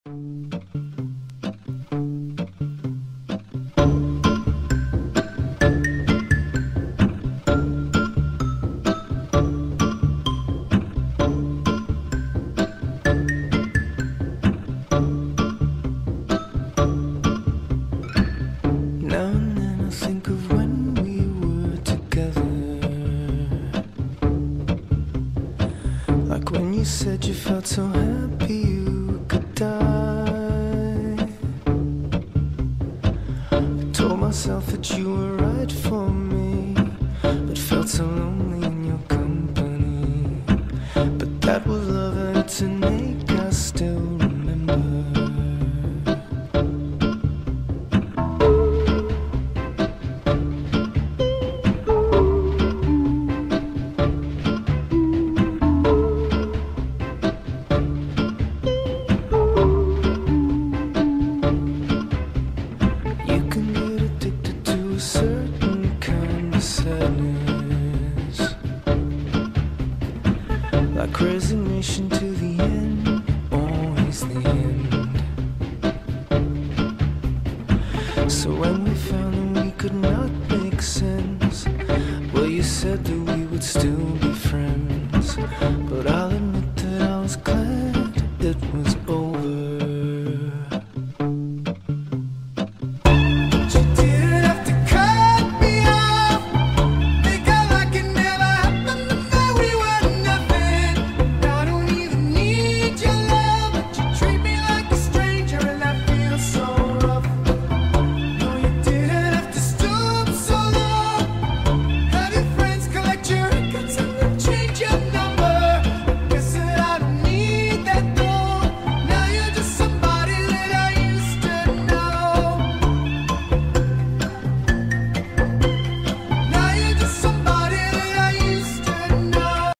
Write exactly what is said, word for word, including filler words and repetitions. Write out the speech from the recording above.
Now and then I think of when we were together, like when you said you felt so happy you could die. I told myself that you were right for me, but felt so lonely in your company. But that was love and it's an ache I still remember. You can get addicted to a certain kind of sadness, like resignation to the end, always the end.